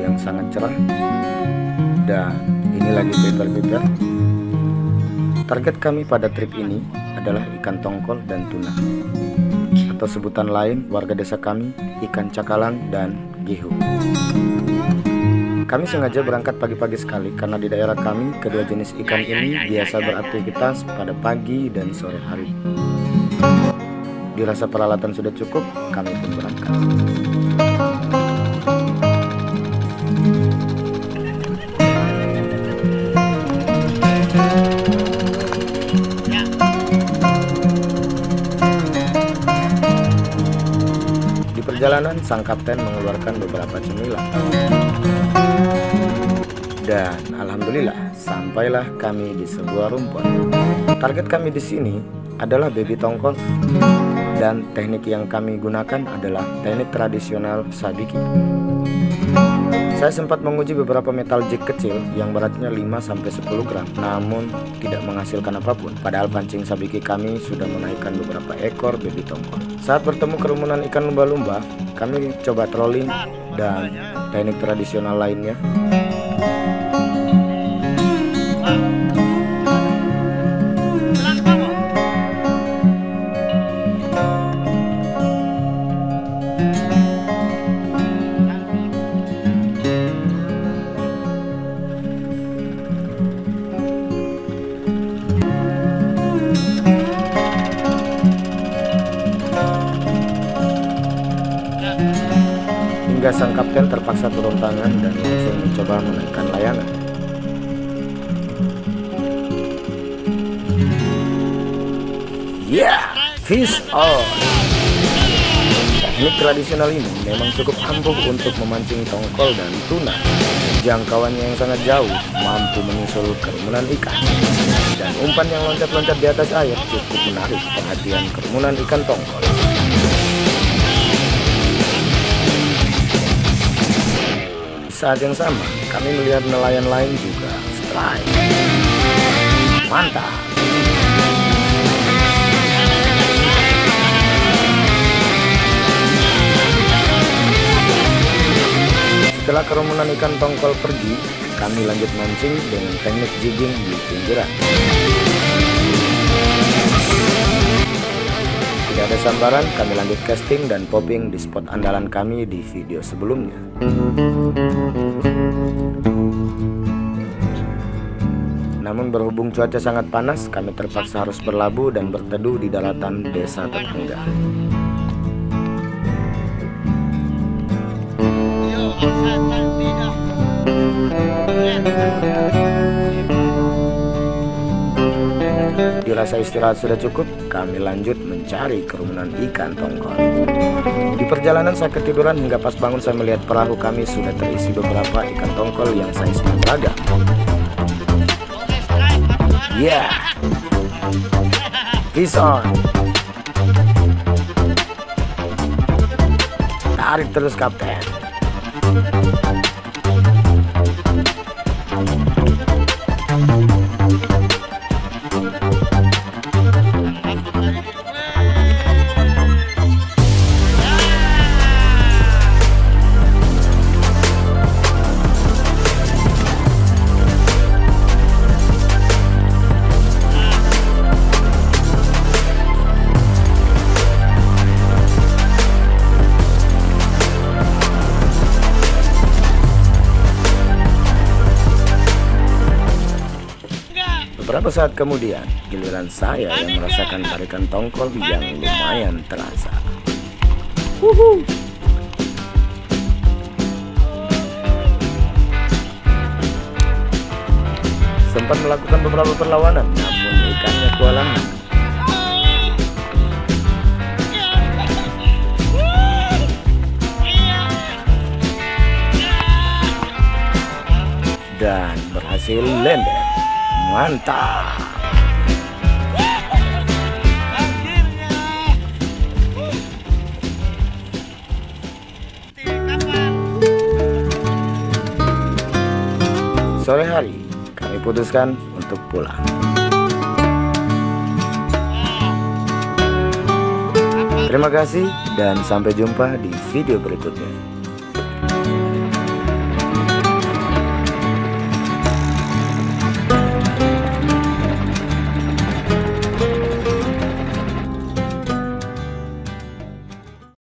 yang sangat cerah. Dan ini lagi paper. Target kami pada trip ini adalah ikan tongkol dan tuna, atau sebutan lain warga desa kami, ikan cakalang dan gihu. Kami sengaja berangkat pagi-pagi sekali karena di daerah kami kedua jenis ikan ini biasa beraktivitas pada pagi dan sore hari. Dirasa peralatan sudah cukup, kami pun berangkat. Di perjalanan, sang kapten mengeluarkan beberapa cemilan. Dan alhamdulillah sampailah kami di sebuah rumpun. Target kami di sini adalah baby tongkol, dan teknik yang kami gunakan adalah teknik tradisional sabiki. Saya sempat menguji beberapa metal jig kecil yang beratnya 5-10 gram, namun tidak menghasilkan apapun. Padahal pancing sabiki kami sudah menaikkan beberapa ekor baby tongkol. Saat bertemu kerumunan ikan lumba-lumba, kami coba trolling dan teknik tradisional lainnya. Hingga sang kapten terpaksa turun tangan dan langsung mencoba menaikkan layangan. Fish on! Teknik tradisional ini memang cukup ampuh untuk memancing tongkol dan tuna. Jangkauannya yang sangat jauh, mampu menyusul kerumunan ikan. Dan umpan yang loncat-loncat di atas air cukup menarik perhatian kerumunan ikan tongkol. Saat yang sama, kami melihat nelayan lain juga strike. Mantap! Setelah kerumunan ikan tongkol pergi, kami lanjut mancing dengan teknik jigging di pinggiran. Tidak ada sambaran, kami lanjut casting dan popping di spot andalan kami di video sebelumnya. Namun berhubung cuaca sangat panas, kami terpaksa harus berlabuh dan berteduh di daratan desa tetangga. Dirasa istirahat sudah cukup, kami lanjut mencari kerumunan ikan tongkol. Di perjalanan saya ketiduran hingga pas bangun saya melihat perahu kami sudah terisi beberapa ikan tongkol yang saiznya beragam. Fish on! Tarik terus kapten. Beberapa saat kemudian, giliran saya yang merasakan tarikan tongkol yang lumayan terasa. Sempat melakukan beberapa perlawanan, namun ikannya kewalahan. Dan berhasil landed. Mantap. Sore hari kami putuskan untuk pulang. Terima kasih dan sampai jumpa di video berikutnya.